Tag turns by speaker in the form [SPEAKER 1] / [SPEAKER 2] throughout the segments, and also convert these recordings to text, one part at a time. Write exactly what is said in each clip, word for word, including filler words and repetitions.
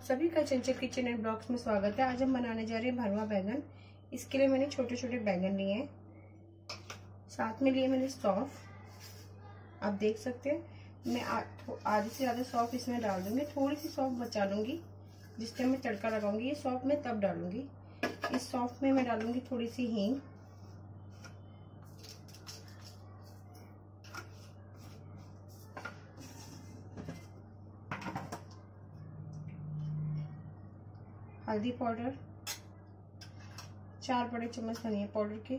[SPEAKER 1] सभी का चंचल kitchen and blogs में स्वागत है। आज हम बनाने जा रहे हैं भरवा बैंगन। इसके लिए मैंने छोटे छोटे बैंगन लिए हैं, साथ में लिए मैंने सौंफ। आप देख सकते हैं मैं आधे से ज़्यादा सौंफ इसमें डाल दूंगी, थोड़ी सी सौंफ बचा लूंगी जिस टाइम मैं तड़का लगाऊंगी। ये सौंफ मैं तब डालूंगी। इस सौंफ में मैं डालूंगी थोड़ी सी हींग, हल्दी पाउडर, चार बड़े चम्मच धनिया पाउडर के,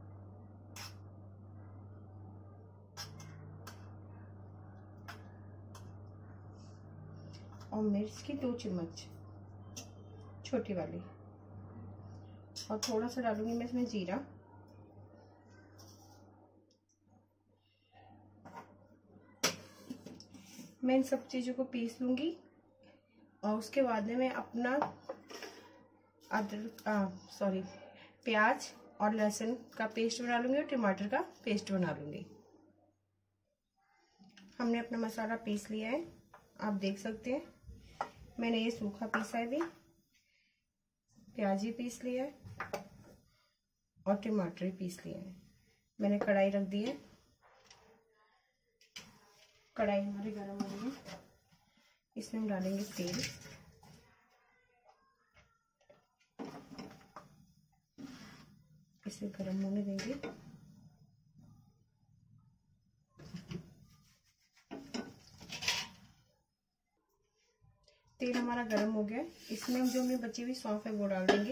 [SPEAKER 1] और मिर्च की दो चम्मच छोटी वाली, और थोड़ा सा डालूंगी मैं इसमें जीरा। मैं इन सब चीज़ों को पीस लूंगी और उसके बाद में मैं अपना अदरक सॉरी प्याज और लहसुन का पेस्ट बना लूंगी और टमाटर का पेस्ट बना लूंगी। हमने अपना मसाला पीस लिया है, आप देख सकते हैं। मैंने ये सूखा पीसा है, भी प्याज ही पीस लिया है और टमाटर ही पीस लिया है। मैंने कढ़ाई रख दी है, कढ़ाई हमारी गर्म हो गई है। इसमें हम डालेंगे तेल, इसे गर्म होने देंगे। तेल हमारा गर्म हो गया, इसमें हम जो हमें बची हुई सौंफ है वो डाल देंगे।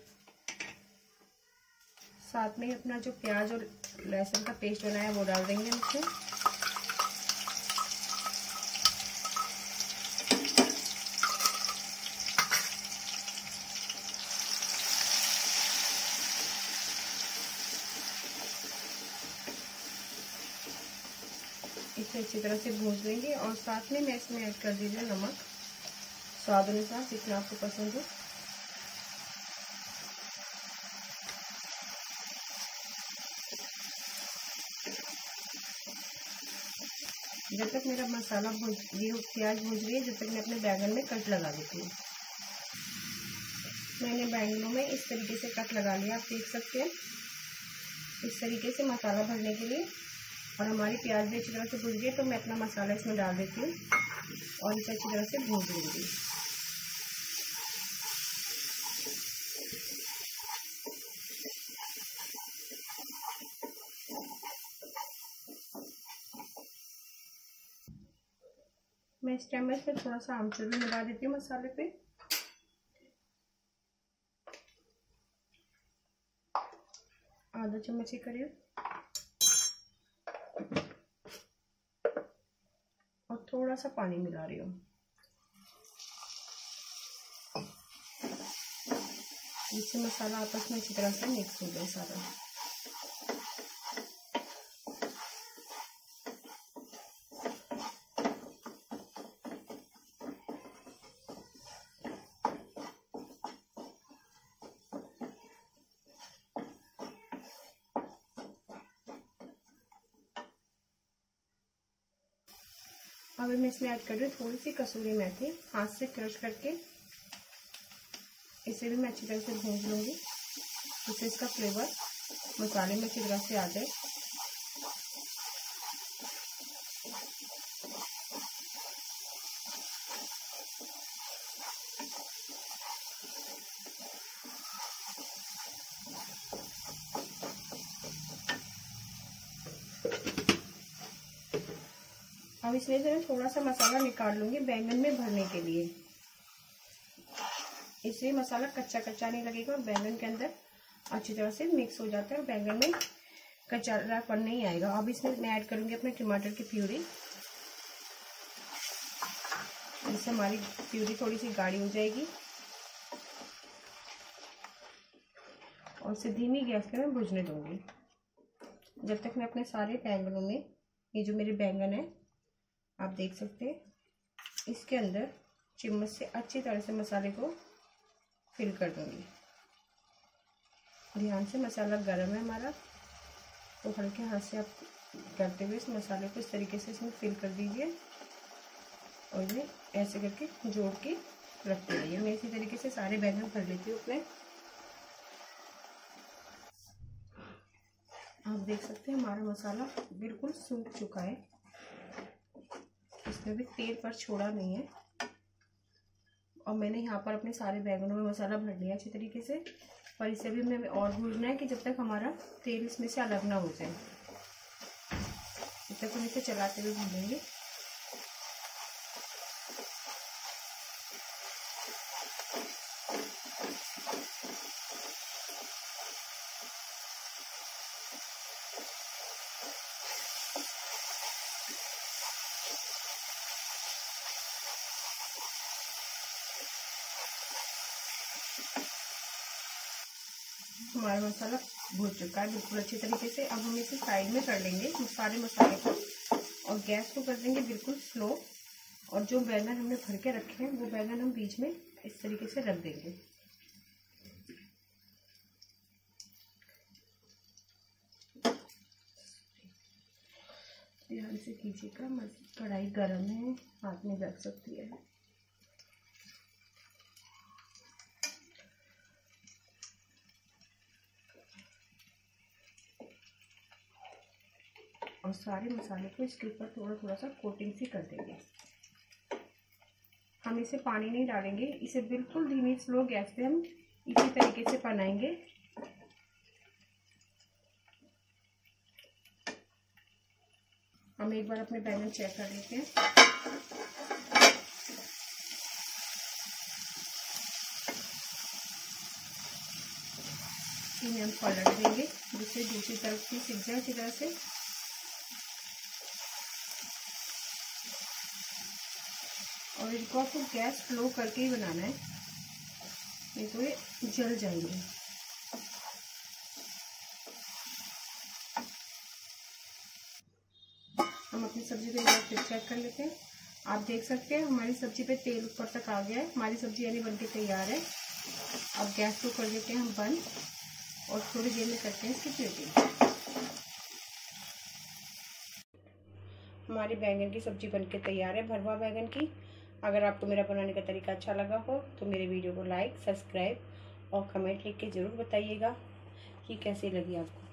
[SPEAKER 1] साथ में अपना जो प्याज और लहसुन का पेस्ट बनाया है वो डाल देंगे इसमें। इसे अच्छी तरह से भून लेंगे और साथ में मैं इसमें ऐड कर दीजिए नमक स्वाद अनुसार, जितना आपको पसंद हो। जब तक मेरा मसाला भून ये प्याज भून रही है, जब तक मैं अपने बैंगन में कट लगा देती हूँ। मैंने बैंगनों में इस तरीके से कट लगा लिया, आप देख सकते हैं। इस तरीके से मसाला भरने के लिए, और हमारी प्याज भी अच्छी तरह से भून गई तो मैं अपना मसाला इसमें डाल देती हूँ और इसे अच्छी तरह से भून लूँगी। मैं इस टाइम में इसमें थोड़ा सा आमचूर भी मिला देती हूँ मसाले पे। आधा चम्मच के करीब, और थोड़ा सा पानी मिला रही हूँ जिससे मसाला आपस में अच्छी तरह से मिक्स हो जाए सारा। अब मैं इसमें ऐड कर रही हूँ थोड़ी सी कसूरी मेथी, हाथ से क्रश करके इसे भी मैं अच्छी तरह से भून लूँगी जिससे इसका फ्लेवर मसाले में अच्छी तरह से आ जाए। अब इसमें से मैं थोड़ा सा मसाला निकाल लूंगी बैंगन में भरने के लिए। इससे मसाला कच्चा कच्चा नहीं लगेगा और बैंगन के अंदर अच्छी तरह से मिक्स हो जाता है और बैंगन में कच्चापन नहीं आएगा। अब इसमें मैं ऐड करूंगी अपने टमाटर की प्यूरी, जिससे हमारी प्यूरी थोड़ी सी गाढ़ी हो जाएगी। और इसे धीमी गैस पे मैं भूनने दूंगी जब तक मैं अपने सारे बैंगनों में, ये जो मेरे बैंगन है आप देख सकते हैं, इसके अंदर चम्मच से अच्छी तरह से मसाले को फिल कर दूंगी। ध्यान से, मसाला गरम है हमारा, तो हल्के हाथ से आप करते हुए इस मसाले को इस तरीके से इसमें फिल कर दीजिए और ये ऐसे करके जोड़ के रखते रहिए। मैं इसी तरीके से सारे बैंगन भर लेती हूँ अपने। आप देख सकते हैं हमारा मसाला बिल्कुल सूख चुका है, इसमें भी तेल पर छोड़ा नहीं है। और मैंने यहाँ पर अपने सारे बैंगनों में मसाला भर लिया अच्छी तरीके से। और इसे भी हमें और भूनना है कि जब तक हमारा तेल इसमें से अलग ना हो जाए, तब तक हम इसे चलाते हुए भूनेंगे। हमारा मसाला भून चुका है बिल्कुल अच्छी तरीके से। अब हम इसे साइड में कर लेंगे सारे मसाले को, और गैस को कर देंगे बिल्कुल स्लो। और जो बैंगन हमने भर के रखे हैं वो बैंगन हम बीच में इस तरीके से रख देंगे। ध्यान से कीजिएगा, कढ़ाई गर्म है, हाथ में लग सकती है। और सारे मसाले को इसके ऊपर थोड़ा थोड़ा सा कोटिंग सी कर देंगे। हम इसे पानी नहीं डालेंगे, इसे बिल्कुल धीमी स्लो गैस पे हम इसी तरीके से बनाएंगे। हम एक बार अपने बैंगन चेक कर लेते हैं। इन्हें हम पलट देंगे जिससे दूसरी तरफ भी सीख जाए अच्छी तरह से। और इनको आपको गैस स्लो करके ही बनाना है, नहीं तो ये जल जाएंगे। हम अपनी सब्जी को एक बार फिर चेक कर लेते हैं। आप देख सकते हैं हमारी सब्जी पे तेल ऊपर तक आ गया है। हमारी सब्जी यानी बनके तैयार है। अब गैस को कर देते हैं हम बंद, और थोड़ी देर में करते हैं इसकी प्लेटिंग। हमारी बैंगन की सब्जी बनके तैयार है, भरवा बैंगन की। अगर आपको मेरा बनाने का तरीका अच्छा लगा हो तो मेरे वीडियो को लाइक, सब्सक्राइब और कमेंट लिख के ज़रूर बताइएगा कि कैसी लगी आपको।